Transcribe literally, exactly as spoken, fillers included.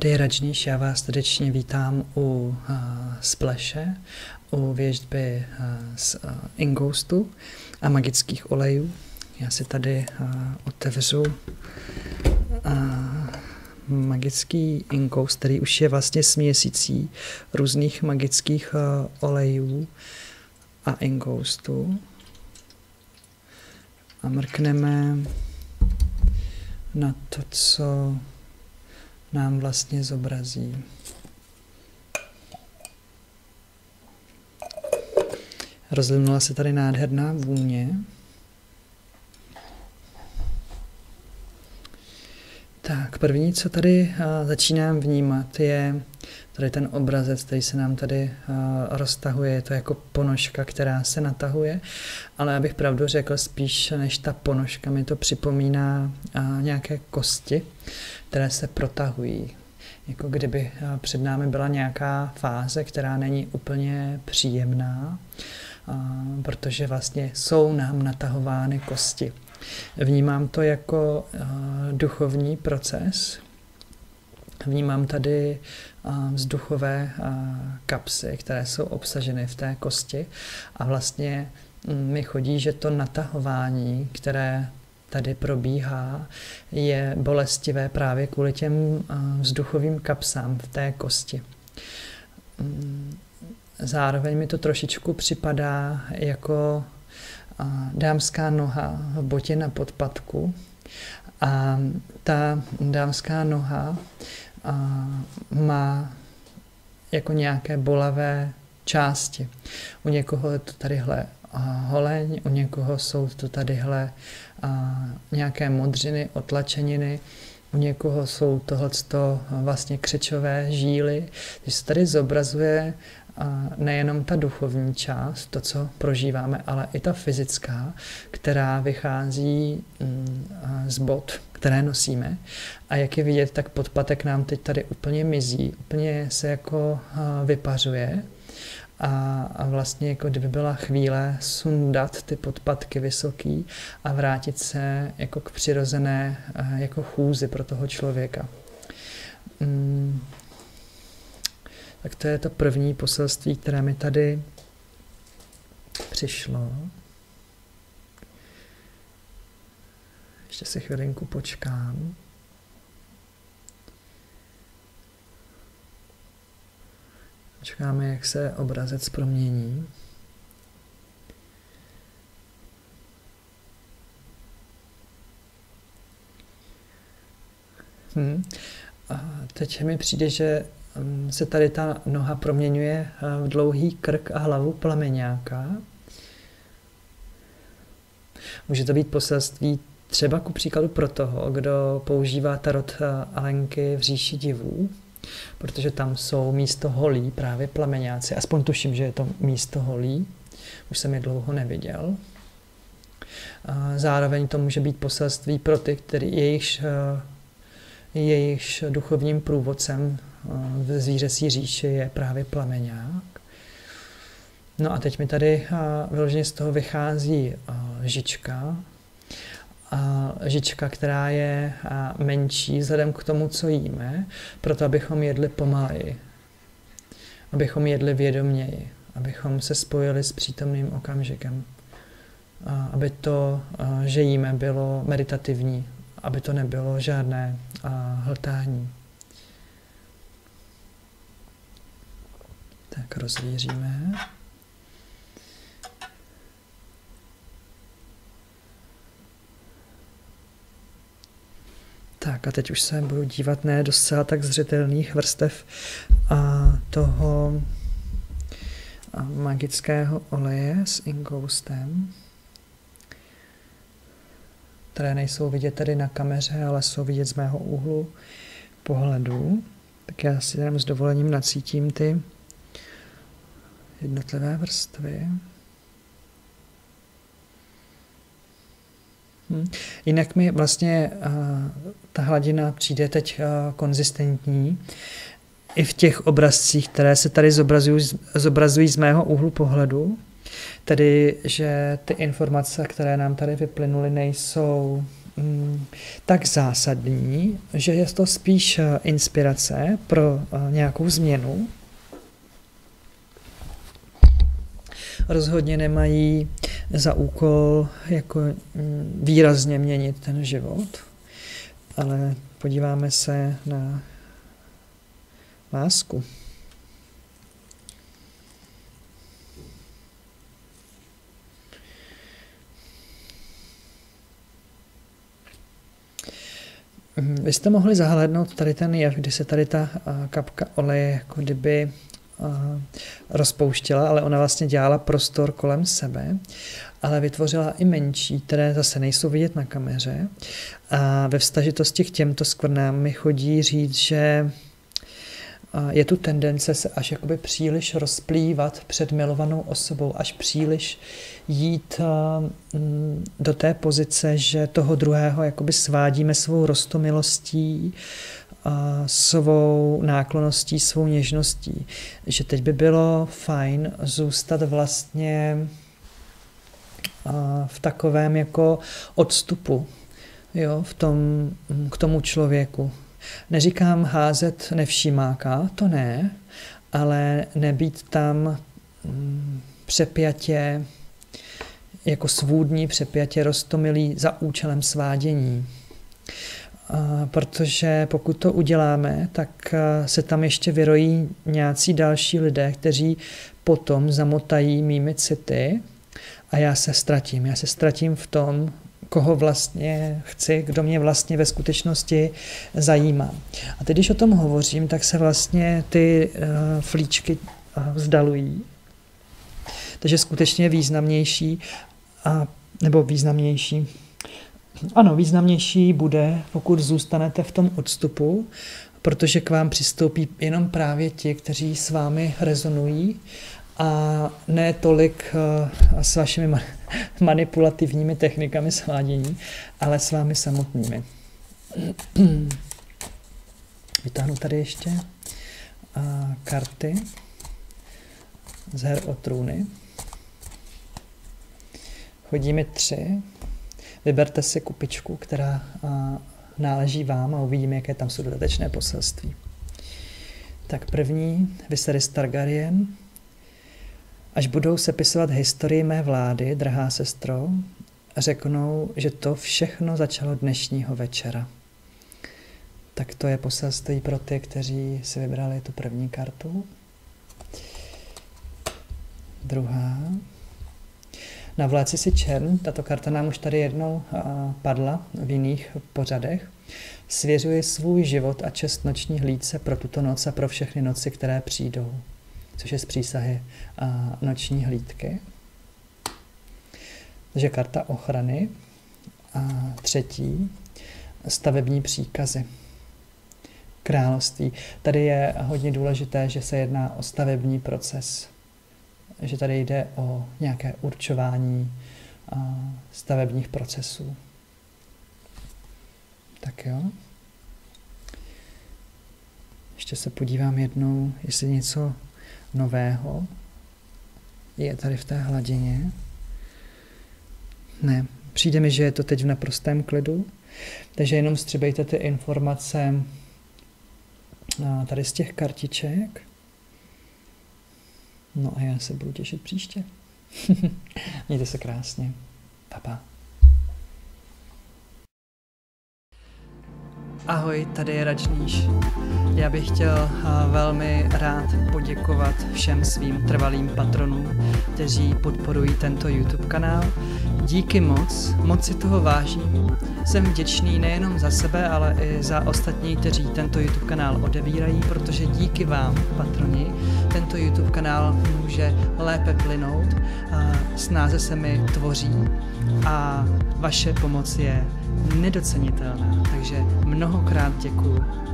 Tady je Rajneesh, já vás srdečně vítám u uh, spleše, u věštby uh, z uh, ingoustu a magických olejů. Já si tady uh, otevřu uh, magický ingoust, který už je vlastně směsicí různých magických uh, olejů a ingoustu. A mrkneme na to, co nám vlastně zobrazí. Rozlinula se tady nádherná vůně. Tak, první, co tady uh, začínám vnímat, je tady ten obrazec, který se nám tady uh, roztahuje. Je to jako ponožka, která se natahuje, ale abych pravdu řekl, spíš než ta ponožka mi to připomíná uh, nějaké kosti, které se protahují. Jako kdyby uh, před námi byla nějaká fáze, která není úplně příjemná, uh, protože vlastně jsou nám natahovány kosti. Vnímám to jako uh, duchovní proces. Vnímám tady uh, vzduchové uh, kapsy, které jsou obsaženy v té kosti a vlastně um, mi chodí, že to natahování, které tady probíhá, je bolestivé právě kvůli těm uh, vzduchovým kapsám v té kosti. Um, zároveň mi to trošičku připadá jako dámská noha v botě na podpatku a ta dámská noha má jako nějaké bolavé části. U někoho je to tadyhle holeň, u někoho jsou to tadyhle nějaké modřiny, otlačeniny, u někoho jsou tohleto vlastně křečové žíly. Když se tady zobrazuje a nejenom ta duchovní část, to, co prožíváme, ale i ta fyzická, která vychází z bot, které nosíme. A jak je vidět, tak podpatek nám teď tady úplně mizí, úplně se jako vypařuje. A, a vlastně jako kdyby byla chvíle sundat ty podpatky vysoký a vrátit se jako k přirozené jako chůzi pro toho člověka. Hmm. Tak to je to první poselství, které mi tady přišlo. Ještě si chvilinku počkám. Počkáme, jak se obrazec promění. Hm. A teď mi přijde, že se tady ta noha proměňuje v dlouhý krk a hlavu plameňáka. Může to být poselství třeba ku příkladu pro toho, kdo používá tarot Alenky v říši divů, protože tam jsou místo holí právě plameňáci. Aspoň tuším, že je to místo holí. Už jsem je dlouho neviděl. Zároveň to může být poselství pro ty, který jejichž, jejichž duchovním průvodcem v zvířecí říši je právě plameňák. No a teď mi tady vyloženě z toho vychází žička. Žička, která je menší vzhledem k tomu, co jíme, proto abychom jedli pomaleji. Abychom jedli vědoměji. Abychom se spojili s přítomným okamžikem. Aby to, že jíme, bylo meditativní. Aby to nebylo žádné hltání. Tak rozvíříme. Tak a teď už se budu dívat ne do zcela tak zřetelných vrstev a toho a magického oleje s ingoustem, které nejsou vidět tady na kameře, ale jsou vidět z mého úhlu pohledu. Tak já si jenom s dovolením nacítím ty jednotlivé vrstvy. Hm. Jinak mi vlastně uh, ta hladina přijde teď uh, konzistentní i v těch obrazcích, které se tady zobrazují, zobrazují z mého úhlu pohledu. Tedy, že ty informace, které nám tady vyplynuly, nejsou mm, tak zásadní, že je to spíš inspirace pro nějakou změnu. Rozhodně nemají za úkol jako výrazně měnit ten život, ale podíváme se na lásku. Vy jste mohli zahlédnout tady ten jev, kdy se tady ta kapka oleje jako kdyby rozpouštěla, ale ona vlastně dělala prostor kolem sebe, ale vytvořila i menší, které zase nejsou vidět na kameře. A ve vztažitosti k těmto skvrnám mi chodí říct, že je tu tendence se až jakoby příliš rozplývat před milovanou osobou, až příliš jít do té pozice, že toho druhého jakoby svádíme svou roztomilostí, svou náklonností, svou něžností. Že teď by bylo fajn zůstat vlastně v takovém jako odstupu, jo, v tom, k tomu člověku. Neříkám házet nevšímáka, to ne, ale nebýt tam přepjatě, jako svůdní přepjatě roztomilý za účelem svádění. Protože pokud to uděláme, tak se tam ještě vyrojí nějací další lidé, kteří potom zamotají mými city a já se ztratím. Já se ztratím v tom, koho vlastně chci, kdo mě vlastně ve skutečnosti zajímá. A teď, když o tom hovořím, tak se vlastně ty uh, flíčky uh, vzdalují. Takže skutečně významnější, a, nebo významnější, ano, významnější bude, pokud zůstanete v tom odstupu, protože k vám přistoupí jenom právě ti, kteří s vámi rezonují a ne tolik uh, s vašimi manipulativními technikami svádění, ale s vámi samotnými. Vytáhnu tady ještě uh, karty z her o trůny. Chodí mi tři. Vyberte si kupičku, která uh, náleží vám a uvidíme, jaké tam jsou dodatečné poselství. Tak první, Viserys Targaryen. Až budou sepisovat historii mé vlády, drahá sestro, řeknou, že to všechno začalo dnešního večera. Tak to je poselství pro ty, kteří si vybrali tu první kartu. Druhá. Navléci si čern, tato karta nám už tady jednou a, padla v jiných pořadech. Svěřuji svůj život a čest noční hlídce pro tuto noc a pro všechny noci, které přijdou. Což je z přísahy a, noční hlídky. Takže karta ochrany. A třetí, stavební příkazy. Království. Tady je hodně důležité, že se jedná o stavební proces. Že tady jde o nějaké určování a, stavebních procesů. Tak jo. Ještě se podívám jednou, jestli něco nového je tady v té hladině. Ne, přijde mi, že je to teď v naprostém klidu, takže jenom střebejte ty informace tady z těch kartiček. No a já se budu těšit příště. Mějte se krásně. Pa, pa. Ahoj, tady je Račníš. Já bych chtěl velmi rád poděkovat všem svým trvalým patronům, kteří podporují tento YouTube kanál. Díky moc, moc si toho vážím. Jsem vděčný nejenom za sebe, ale i za ostatní, kteří tento YouTube kanál odebírají, protože díky vám, patroni, tento YouTube kanál může lépe plynout, snáze se mi tvoří a vaše pomoc je nedocenitelná. Takže mnohokrát děkuju.